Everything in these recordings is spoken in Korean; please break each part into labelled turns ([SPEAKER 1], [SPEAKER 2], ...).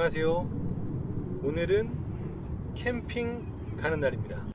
[SPEAKER 1] 안녕하세요. 오늘은 캠핑 가는 날입니다.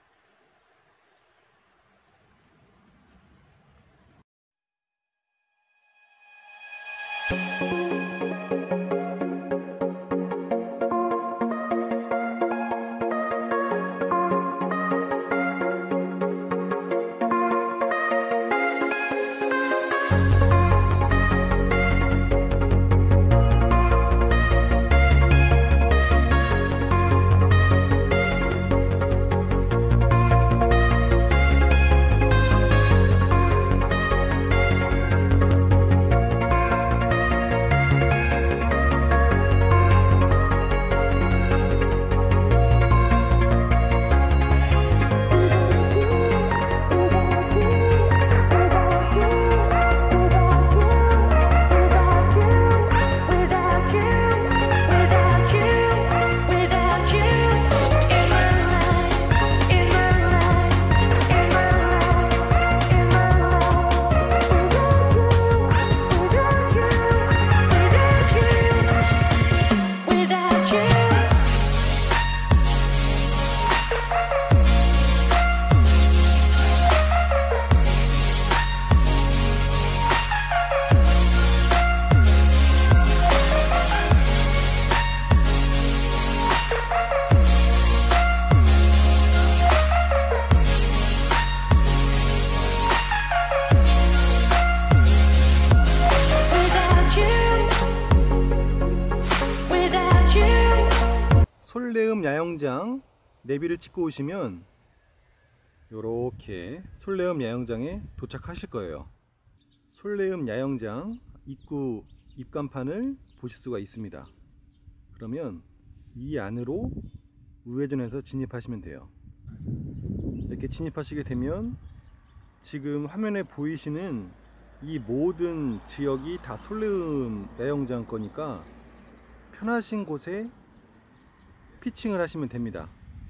[SPEAKER 1] 솔레음 야영장 내비를 찍고 오시면 이렇게 솔레음 야영장에 도착하실 거예요. 솔레음 야영장 입구 입간판을 보실 수가 있습니다. 그러면 이 안으로 우회전해서 진입하시면 돼요. 이렇게 진입하시게 되면 지금 화면에 보이시는 이 모든 지역이 다 솔레음 야영장 거니까 편하신 곳에 피칭을 하시면 됩니다.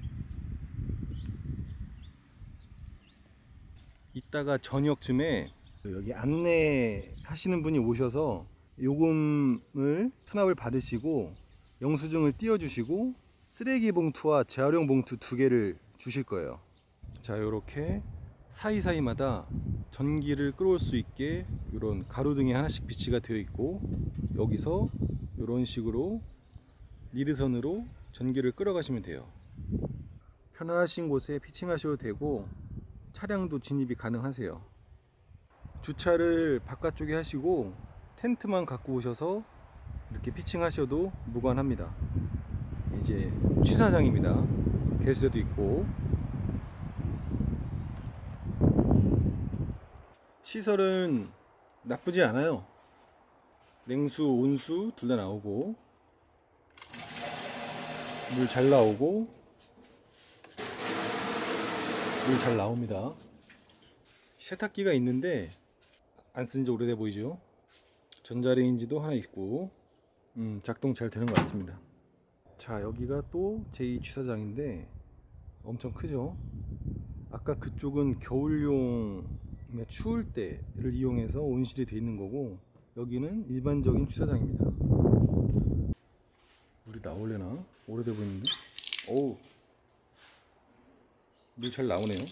[SPEAKER 1] 이따가 저녁쯤에 여기 안내 하시는 분이 오셔서 요금을 수납을 받으시고 영수증을 띄워 주시고 쓰레기 봉투와 재활용 봉투 2개를 주실 거예요. 자, 요렇게 사이사이마다 전기를 끌어올 수 있게 이런 가로등이 하나씩 비치가 되어 있고, 여기서 이런 식으로 리드선으로 전기를 끌어가시면 돼요. 편하신 곳에 피칭하셔도 되고 차량도 진입이 가능하세요. 주차를 바깥쪽에 하시고 텐트만 갖고 오셔서 이렇게 피칭하셔도 무관합니다. 이제 취사장입니다. 개수대도 있고 시설은 나쁘지 않아요. 냉수, 온수 둘 다 나오고 물 잘 나오고 물 잘 나옵니다. 세탁기가 있는데 안 쓴 지 오래돼 보이죠? 전자레인지도 하나 있고 작동 잘 되는 것 같습니다. 자, 여기가 또 제2 취사장인데 엄청 크죠? 아까 그쪽은 겨울용 추울 때를 이용해서 온실이 되어 있는 거고, 여기는 일반적인 취사장입니다. 물이 나올래나? 오래돼 보이는데? 어우, 물 잘 나오네요.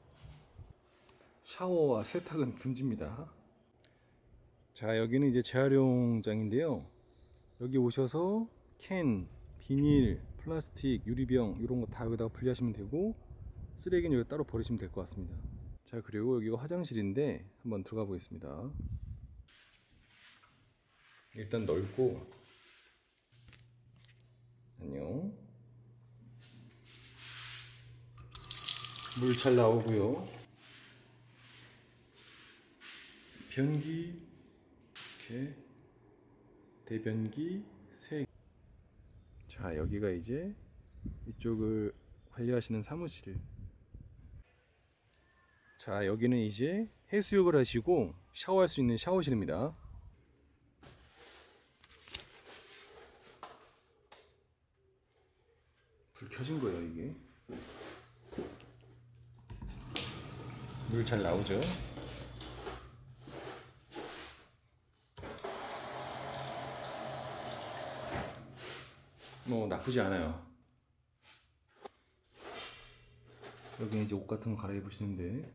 [SPEAKER 1] 샤워와 세탁은 금지입니다. 자, 여기는 이제 재활용장인데요. 여기 오셔서 캔, 비닐, 플라스틱, 유리병 이런 거 다 여기다가 분리하시면 되고, 쓰레기는 여기 따로 버리시면 될 것 같습니다. 자, 그리고 여기가 화장실인데 한번 들어가 보겠습니다. 일단 넓고, 안녕. 물 잘 나오고요. 변기 이렇게 대변기 3개. 자, 여기가 이제 이쪽을 관리하시는 사무실. 자, 여기는 이제 해수욕을 하시고 샤워할 수 있는 샤워실입니다. 불 켜진 거예요. 이게 물 잘 나오죠. 뭐 나쁘지 않아요. 여기 이제 옷 같은 거 갈아입으시는데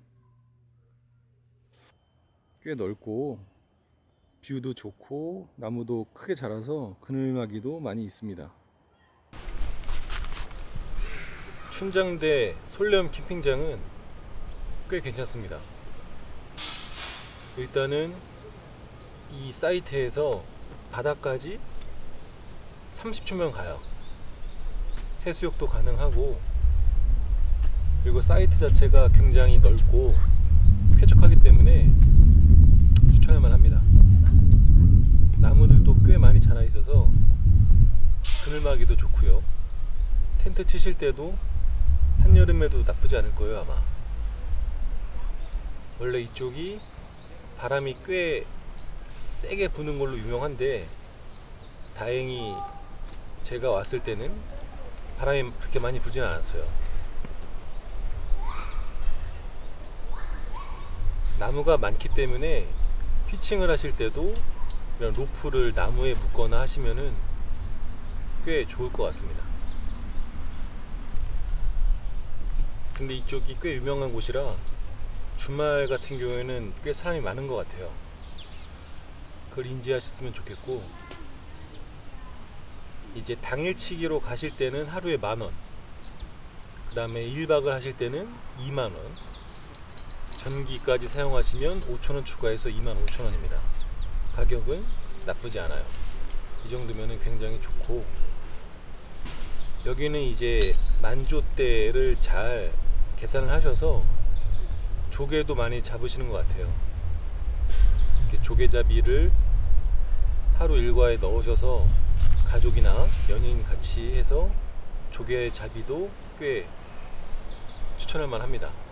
[SPEAKER 1] 꽤 넓고 뷰도 좋고 나무도 크게 자라서 그늘막이도 많이 있습니다. 춘장대 솔렘 캠핑장은 꽤 괜찮습니다. 일단은 이 사이트에서 바다까지 30초면 가요. 해수욕도 가능하고, 그리고 사이트 자체가 굉장히 넓고 쾌적하기 때문에 추천할 만합니다. 나무들도 꽤 많이 자라 있어서 그늘막이도 좋고요. 텐트 치실 때도 한여름에도 나쁘지 않을 거예요 아마. 원래 이쪽이 바람이 꽤 세게 부는 걸로 유명한데, 다행히 제가 왔을 때는 바람이 그렇게 많이 불지는 않았어요. 나무가 많기 때문에 피칭을 하실 때도 이런 로프를 나무에 묶거나 하시면은 꽤 좋을 것 같습니다. 근데 이쪽이 꽤 유명한 곳이라 주말 같은 경우에는 꽤 사람이 많은 것 같아요. 그걸 인지하셨으면 좋겠고, 이제 당일치기로 가실 때는 하루에 10,000원, 그 다음에 1박을 하실 때는 20,000원, 전기까지 사용하시면 5,000원 추가해서 25,000원입니다. 가격은 나쁘지 않아요. 이 정도면 굉장히 좋고, 여기는 이제 만조대를 잘 계산을 하셔서 조개도 많이 잡으시는 것 같아요. 이렇게 조개잡이를 하루 일과에 넣으셔서 가족이나 연인 같이 해서 조개잡이도 꽤 추천할 만합니다.